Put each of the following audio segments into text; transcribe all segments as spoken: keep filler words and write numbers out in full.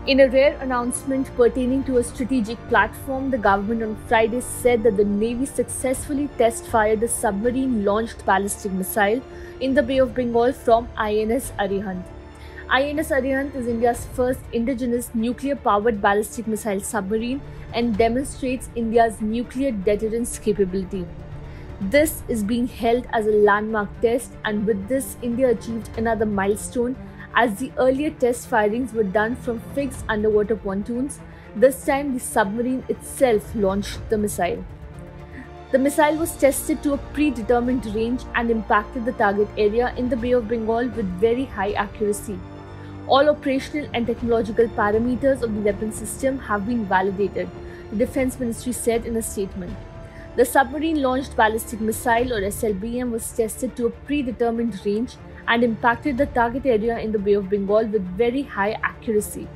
In a rare announcement pertaining to a strategic platform, the government on Friday said that the Navy successfully test-fired a submarine-launched ballistic missile in the Bay of Bengal from I N S Arihant. I N S Arihant is India's first indigenous nuclear-powered ballistic missile submarine and demonstrates India's nuclear deterrence capability. This is being held as a landmark test, and with this, India achieved another milestone, as the earlier test firings were done from fixed underwater pontoons. This time, the submarine itself launched the missile. The missile was tested to a predetermined range and impacted the target area in the Bay of Bengal with very high accuracy. All operational and technological parameters of the weapon system have been validated, the Defence Ministry said in a statement. The submarine-launched ballistic missile, or S L B M, was tested to a predetermined range and impacted the target area in the Bay of Bengal with very high accuracy.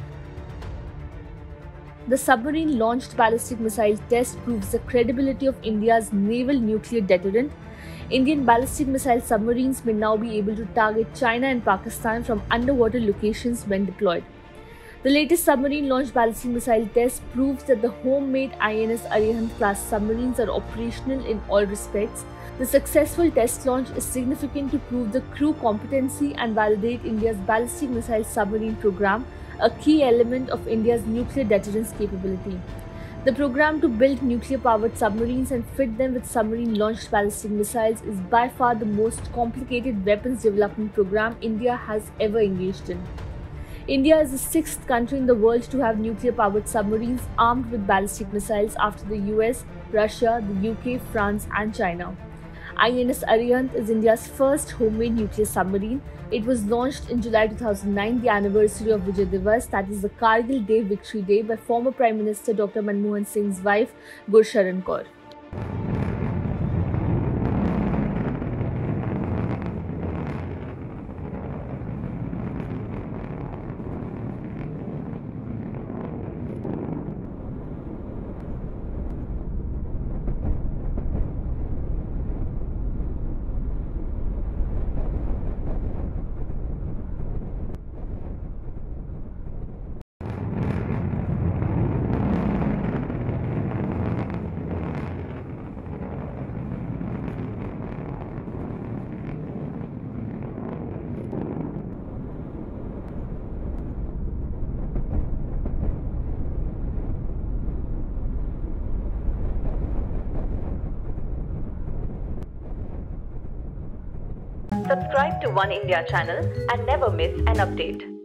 The submarine-launched ballistic missile test proves the credibility of India's naval nuclear deterrent. Indian ballistic missile submarines may now be able to target China and Pakistan from underwater locations when deployed. The latest submarine-launched ballistic missile test proves that the homemade I N S Arihant class submarines are operational in all respects. The successful test launch is significant to prove the crew competency and validate India's ballistic missile submarine program, a key element of India's nuclear deterrence capability. The program to build nuclear-powered submarines and fit them with submarine-launched ballistic missiles is by far the most complicated weapons development program India has ever engaged in. India is the sixth country in the world to have nuclear-powered submarines armed with ballistic missiles after the U S, Russia, the U K, France and China. I N S Arihant is India's first homemade nuclear submarine. It was launched in July two thousand nine, the anniversary of Vijay Diwas, that is the Kargil Day Victory Day, by former Prime Minister Doctor Manmohan Singh's wife, Gursharan Kaur. Subscribe to One India channel and never miss an update.